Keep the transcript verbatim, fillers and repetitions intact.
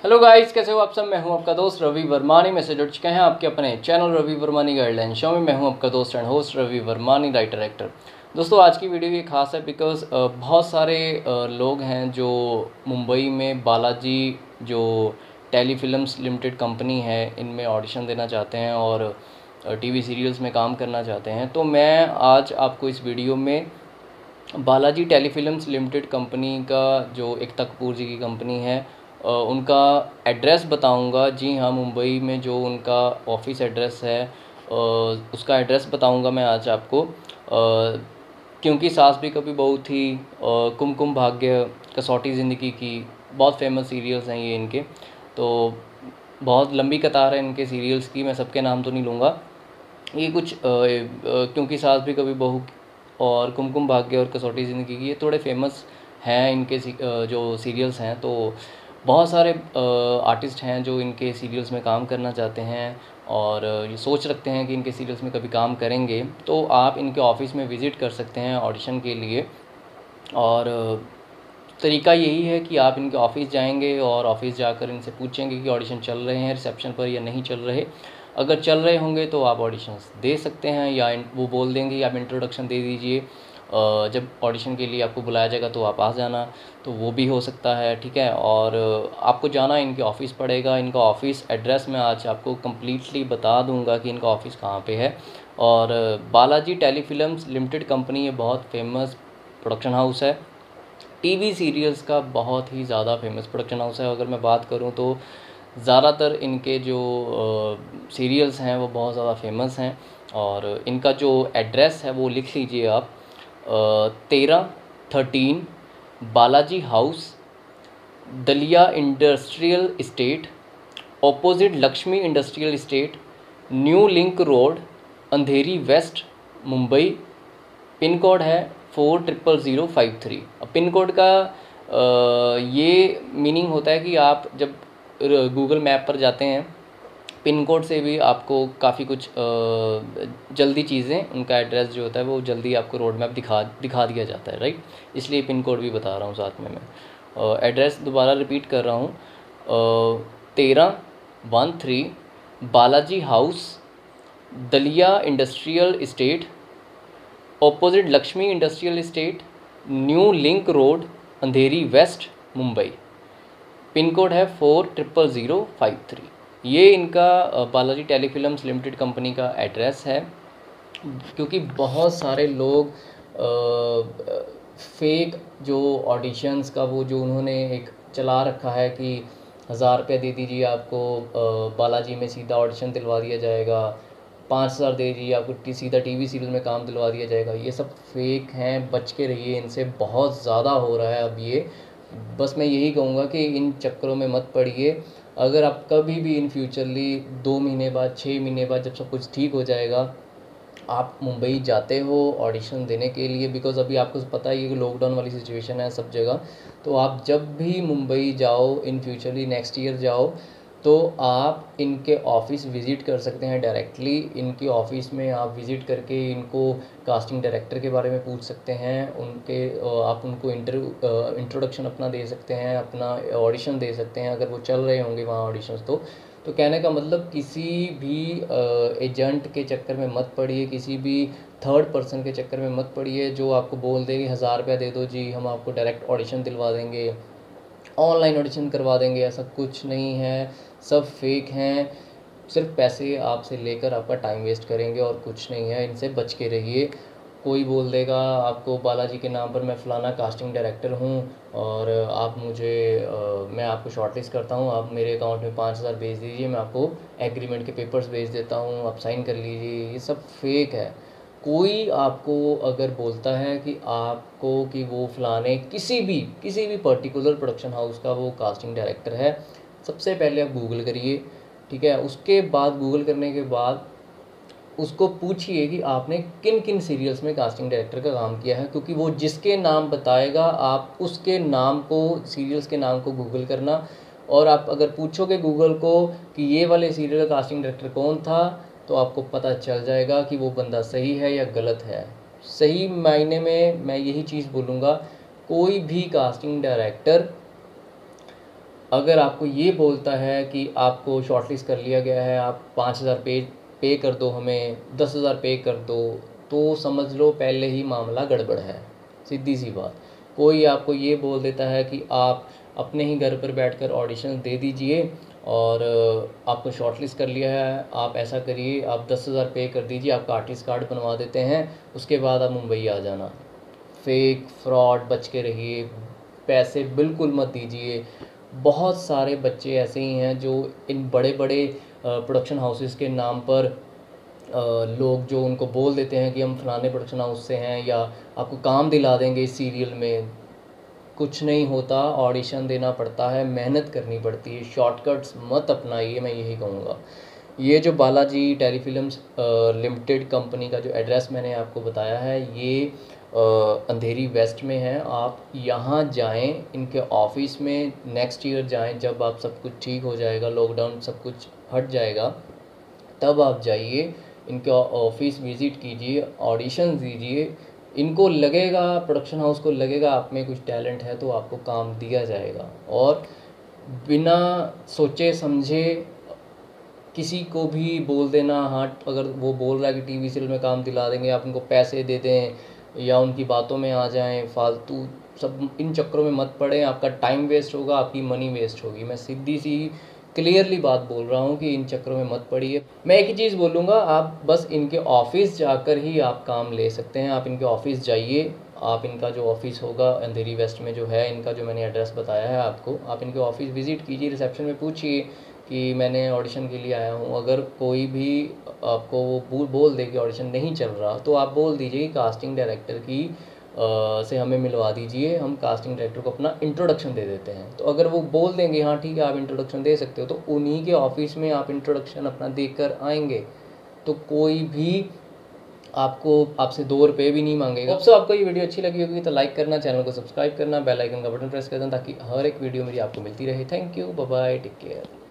Hello guys, कैसे हो आप सब। मैं हूं आपका दोस्त रवि वर्मानी में से जुड़ चुके हैं आपके अपने channel Ravi Varmani guideline show में। मैं हूं आपका दोस्त and host Ravi Varmani, writer actor. दोस्तों, आज की वीडियो ये खास है बिकॉज़ बहुत सारे अ, लोग हैं जो मुंबई में बालाजी जो टेलीफिल्म्स लिमिटेड कंपनी है इनमें ऑडिशन देना चाहते हैं और टीवी सीरियल्स में काम करना चाहते हैं। तो मैं आज आपको इस वीडियो में बालाजी टेलीफिल्म्स लिमिटेड कंपनी का जो एकता कपूर जी की कंपनी है अ, उनका एड्रेस बताऊंगा। जी हाँ, मुंबई में जो उनका ऑफिस एड्रेस है अ, उसका एड्रेस बताऊंगा मैं आज आपको। अ, क्योंकि सास भी कभी बहू थी, अ, कुमकुम भाग्य, कसौटी ज़िंदगी की, बहुत फेमस सीरियल्स हैं ये इनके। तो बहुत लंबी कतार है इनके सीरियल्स की, मैं सबके नाम तो नहीं लूँगा। ये कुछ अ, अ, क्योंकि सास भी कभी बहू और कुमकुम भाग्य और कसौटी ज़िंदगी की, ये थोड़े फेमस हैं इनके सी- अ, जो सीरियल्स हैं। तो बहुत सारे आर्टिस्ट हैं जो इनके सीरियल्स में काम करना चाहते हैं और ये सोच रखते हैं कि इनके सीरियल्स में कभी काम करेंगे। तो आप इनके ऑफिस में विज़िट कर सकते हैं ऑडिशन के लिए। और तरीका यही है कि आप इनके ऑफिस जाएंगे और ऑफिस जाकर इनसे पूछेंगे कि ऑडिशन चल रहे हैं रिसेप्शन पर या नहीं चल रहे। अगर चल रहे होंगे तो आप ऑडिशंस दे सकते हैं, या वो बोल देंगे आप इंट्रोडक्शन दे दीजिए, अ, जब ऑडिशन के लिए आपको बुलाया जाएगा तो आप आ जाना। तो वो भी हो सकता है, ठीक है। और आपको जाना इनके ऑफ़िस पड़ेगा। इनका ऑफ़िस एड्रेस मैं आज आपको कम्प्लीटली बता दूंगा कि इनका ऑफ़िस कहाँ पे है। और बालाजी टेलीफिल्म्स लिमिटेड कंपनी ये बहुत फेमस प्रोडक्शन हाउस है, टीवी सीरियल्स का बहुत ही ज़्यादा फेमस प्रोडक्शन हाउस है। अगर मैं बात करूं तो ज़्यादातर इनके जो सीरियल्स हैं वो बहुत ज़्यादा फेमस हैं। और इनका जो एड्रेस है वो लिख लीजिए आप। तेरह thirteen Balaji house, Dalia industrial estate, opposite Lakshmi industrial estate, new link road, Andheri west, Mumbai. Pin code है four triple zero five three. अब पिन कोड का अ, ये मीनिंग होता है कि आप जब गूगल मैप पर जाते हैं, पिन कोड से भी आपको काफ़ी कुछ अ, जल्दी चीज़ें, उनका एड्रेस जो होता है वो जल्दी आपको रोड मैप दिखा दिखा दिया जाता है, राइट। इसलिए पिन कोड भी बता रहा हूँ साथ में मैं। एड्रेस दोबारा रिपीट कर रहा हूँ। तेरह one three Balaji house, Dalia industrial estate, opposite Lakshmi industrial estate, new link road, Andheri west, Mumbai. Pin code है four triple zero five three. ये इनका अ, बालाजी टेलीफिल्म्स लिमिटेड कंपनी का एड्रेस है। क्योंकि बहुत सारे लोग फेक जो ऑडिशंस का वो जो उन्होंने एक चला रखा है कि हज़ार रुपये दे दीजिए आपको अ, बालाजी में सीधा ऑडिशन दिलवा दिया जाएगा, पाँच हज़ार दे दीजिए आपको टी सीधा टीवी सीरियल में काम दिलवा दिया जाएगा। ये सब फेक हैं, बच के रहिए इनसे। बहुत ज़्यादा हो रहा है अब ये। बस मैं यही कहूँगा कि इन चक्करों में मत पड़िए। अगर आप कभी भी इन फ्यूचरली दो महीने बाद, छः महीने बाद, जब सब कुछ ठीक हो जाएगा, आप मुंबई जाते हो ऑडिशन देने के लिए, बिकॉज़ अभी आपको पता ही है कि लॉकडाउन वाली सिचुएशन है सब जगह। तो आप जब भी मुंबई जाओ, इन फ्यूचरली नेक्स्ट ईयर जाओ, तो आप इनके ऑफ़िस विज़िट कर सकते हैं डायरेक्टली। इनके ऑफ़िस में आप विज़िट करके इनको कास्टिंग डायरेक्टर के बारे में पूछ सकते हैं। उनके आप उनको इंटरव्यू इंट्रोडक्शन अपना दे सकते हैं, अपना ऑडिशन दे सकते हैं अगर वो चल रहे होंगे वहाँ ऑडिशंस। तो तो कहने का मतलब, किसी भी एजेंट के चक्कर में मत पड़िए, किसी भी थर्ड पर्सन के चक्कर में मत पड़िए जो आपको बोल दे कि हज़ार रुपया दे दो जी, हम आपको डायरेक्ट ऑडिशन दिलवा देंगे, ऑनलाइन ऑडिशन करवा देंगे। ऐसा कुछ नहीं है, सब फेक हैं। सिर्फ पैसे आपसे लेकर आपका टाइम वेस्ट करेंगे और कुछ नहीं है। इनसे बच के रहिए। कोई बोल देगा आपको बालाजी के नाम पर, मैं फ़लाना कास्टिंग डायरेक्टर हूँ और आप मुझे अ, मैं आपको शॉर्टलिस्ट करता हूँ, आप मेरे अकाउंट में पाँच हज़ार भेज दीजिए, मैं आपको एग्रीमेंट के पेपर्स भेज देता हूँ, आप साइन कर लीजिए। ये सब फेक है। कोई आपको अगर बोलता है कि आपको कि वो फ़लाने किसी भी किसी भी पर्टिकुलर प्रोडक्शन हाउस का वो कास्टिंग डायरेक्टर है, सबसे पहले आप गूगल करिए, ठीक है। उसके बाद गूगल करने के बाद उसको पूछिए कि आपने किन किन सीरियल्स में कास्टिंग डायरेक्टर का काम किया है, क्योंकि वो जिसके नाम बताएगा आप उसके नाम को, सीरियल्स के नाम को गूगल करना। और आप अगर पूछोगे गूगल को कि ये वाले सीरियल का कास्टिंग डायरेक्टर कौन था, तो आपको पता चल जाएगा कि वो बंदा सही है या गलत है। सही मायने में मैं यही चीज़ बोलूँगा, कोई भी कास्टिंग डायरेक्टर अगर आपको ये बोलता है कि आपको शॉर्टलिस्ट कर लिया गया है, आप पाँच हज़ार पे पे कर दो, हमें दस हज़ार पे कर दो, तो समझ लो पहले ही मामला गड़बड़ है। सीधी सी बात। कोई आपको ये बोल देता है कि आप अपने ही घर पर बैठकर ऑडिशन दे दीजिए और आपको शॉर्टलिस्ट कर लिया है, आप ऐसा करिए, आप दस हज़ार पे कर दीजिए, आपका आर्टिस्ट कार्ड बनवा देते हैं, उसके बाद आप मुंबई आ जाना। फेक फ्रॉड बच के रहिए, पैसे बिल्कुल मत दीजिए। बहुत सारे बच्चे ऐसे ही हैं जो इन बड़े बड़े प्रोडक्शन हाउसेस के नाम पर अ, लोग जो उनको बोल देते हैं कि हम फलाने प्रोडक्शन हाउस से हैं या आपको काम दिला देंगे इस सीरियल में। कुछ नहीं होता, ऑडिशन देना पड़ता है, मेहनत करनी पड़ती है, शॉर्टकट्स मत अपनाइए, मैं यही कहूँगा। ये जो बालाजी टेलीफिल्म्स लिमिटेड कंपनी का जो एड्रेस मैंने आपको बताया है, ये अ, अंधेरी वेस्ट में है। आप यहाँ जाएं, इनके ऑफिस में नेक्स्ट ईयर जाएं, जब आप सब कुछ ठीक हो जाएगा, लॉकडाउन सब कुछ हट जाएगा, तब आप जाइए, इनके ऑफिस विज़िट कीजिए, ऑडिशन दीजिए। इनको लगेगा, प्रोडक्शन हाउस को लगेगा आप में कुछ टैलेंट है तो आपको काम दिया जाएगा। और बिना सोचे समझे किसी को भी बोल देना, हाँ अगर वो बोल रहा है कि टीवी सीरियल में काम दिला देंगे, आप उनको पैसे दे दें या उनकी बातों में आ जाएं, फालतू सब इन चक्करों में मत पड़ें। आपका टाइम वेस्ट होगा, आपकी मनी वेस्ट होगी। मैं सीधी सी क्लियरली बात बोल रहा हूँ कि इन चक्करों में मत पड़िए। मैं एक ही चीज़ बोलूँगा, आप बस इनके ऑफिस जाकर ही आप काम ले सकते हैं। आप इनके ऑफिस जाइए, आप इनका जो ऑफिस होगा अंधेरी वेस्ट में जो है, इनका जो मैंने एड्रेस बताया है आपको, आप इनके ऑफिस विज़िट कीजिए, रिसेप्शन में पूछिए कि मैंने ऑडिशन के लिए आया हूँ। अगर कोई भी आपको वो बोल दे कि ऑडिशन नहीं चल रहा, तो आप बोल दीजिए कि कास्टिंग डायरेक्टर की आ, से हमें मिलवा दीजिए, हम कास्टिंग डायरेक्टर को अपना इंट्रोडक्शन दे देते हैं। तो अगर वो बोल देंगे हाँ ठीक है आप इंट्रोडक्शन दे सकते हो, तो उन्हीं के ऑफिस में आप इंट्रोडक्शन अपना देकर आएंगे, तो कोई भी आपको आपसे दो रुपये भी नहीं मांगेगा। अब सो आपको ये वीडियो अच्छी लगी होगी तो लाइक करना, चैनल को सब्सक्राइब करना, बेल आइकन का बटन प्रेस कर देना, ताकि हर एक वीडियो मेरी आपको मिलती रहे। Thank you, bye bye, take care.